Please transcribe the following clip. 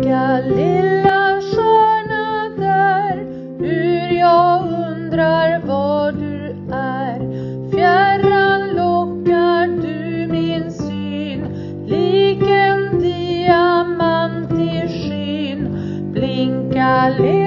blinka lilla stjärna där, hur jag undrar var du är. Fjärran lockar du min syn, lik en diamant i skyn. Blinka lilla